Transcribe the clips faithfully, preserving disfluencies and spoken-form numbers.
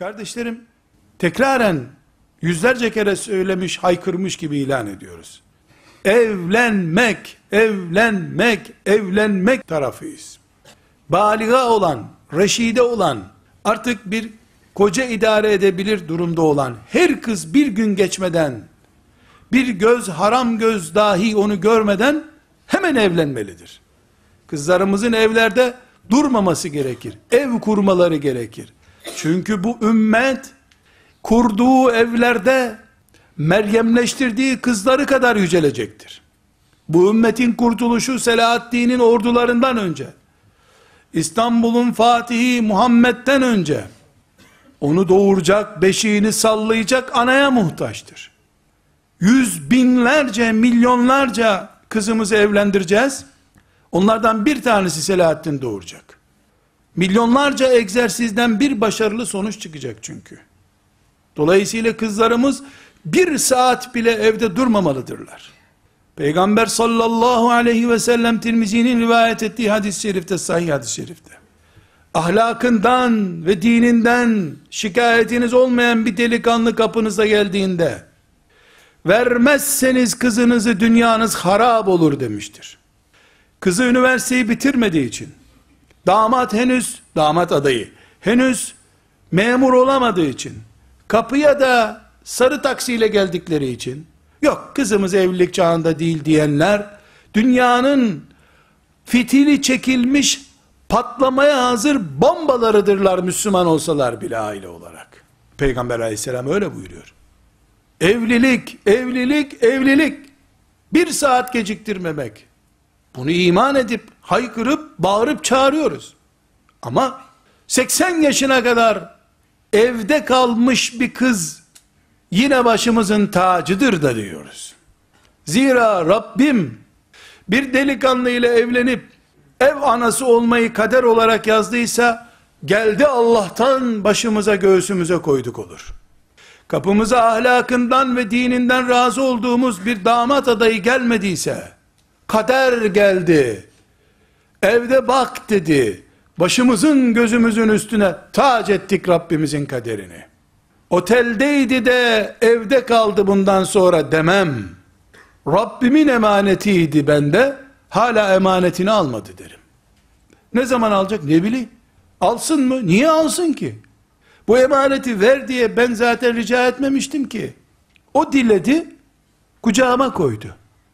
Kardeşlerim, tekraren yüzlerce kere söylemiş, haykırmış gibi ilan ediyoruz. Evlenmek, evlenmek, evlenmek tarafıyız. Baliga olan, reşide olan, artık bir koca idare edebilir durumda olan her kız bir gün geçmeden, bir göz, haram göz dahi onu görmeden hemen evlenmelidir. Kızlarımızın evlerde durmaması gerekir. Ev kurmaları gerekir. Çünkü bu ümmet kurduğu evlerde Meryemleştirdiği kızları kadar yücelecektir. Bu ümmetin kurtuluşu Selahaddin'in ordularından önce, İstanbul'un Fatihi Muhammed'den önce, onu doğuracak, beşiğini sallayacak anaya muhtaçtır. Yüz binlerce, milyonlarca kızımızı evlendireceğiz. Onlardan bir tanesi Selahaddin doğuracak. Milyonlarca egzersizden bir başarılı sonuç çıkacak çünkü. Dolayısıyla kızlarımız bir saat bile evde durmamalıdırlar. Peygamber sallallahu aleyhi ve sellem Tirmizi'nin rivayet ettiği hadis-i şerifte, sahih hadis-i şerifte, ahlakından ve dininden şikayetiniz olmayan bir delikanlı kapınıza geldiğinde, vermezseniz kızınızı dünyanız harap olur demiştir. Kızı üniversiteyi bitirmediği için, damat henüz, damat adayı, henüz memur olamadığı için, kapıya da sarı taksiyle geldikleri için, yok kızımız evlilik çağında değil diyenler, dünyanın fitili çekilmiş, patlamaya hazır bombalarıdırlar Müslüman olsalar bile aile olarak. Peygamber aleyhisselam öyle buyuruyor. Evlilik, evlilik, evlilik. Bir saat geciktirmemek. Bunu iman edip, haykırıp, bağırıp çağırıyoruz. Ama seksen yaşına kadar evde kalmış bir kız yine başımızın tacıdır da diyoruz. Zira Rabbim bir delikanlı ile evlenip ev anası olmayı kader olarak yazdıysa, geldi Allah'tan başımıza göğsümüze koyduk olur. Kapımıza ahlakından ve dininden razı olduğumuz bir damat adayı gelmediyse, kader geldi, evde bak dedi, başımızın gözümüzün üstüne tac ettik Rabbimizin kaderini. Oteldeydi de evde kaldı bundan sonra demem. Rabbimin emanetiydi bende, hala emanetini almadı derim. Ne zaman alacak ne bileyim. Alsın mı? Niye alsın ki? Bu emaneti ver diye ben zaten rica etmemiştim ki. O diledi, kucağıma koydu.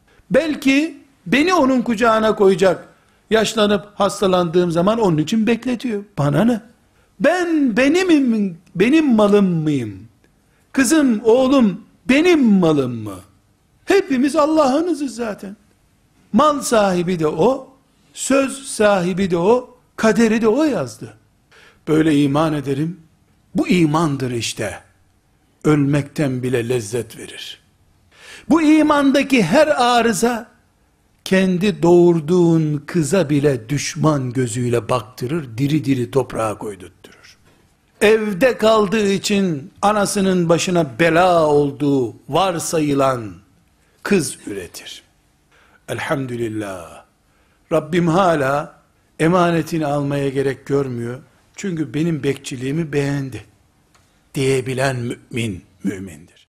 Belki beni onun kucağına koyacak, yaşlanıp hastalandığım zaman onun için bekletiyor. Bana ne? Ben benimim, benim malım mıyım? Kızım, oğlum benim malım mı? Hepimiz Allah'ınızız zaten. Mal sahibi de o, söz sahibi de o, kaderi de o yazdı. Böyle iman ederim. Bu imandır işte. Ölmekten bile lezzet verir. Bu imandaki her arıza, kendi doğurduğun kıza bile düşman gözüyle baktırır, diri diri toprağa koydurtturur. Evde kaldığı için anasının başına bela olduğu varsayılan kız üretir. Elhamdülillah. Rabbim hala emanetini almaya gerek görmüyor. Çünkü benim bekçiliğimi beğendi diyebilen mümin, mümindir.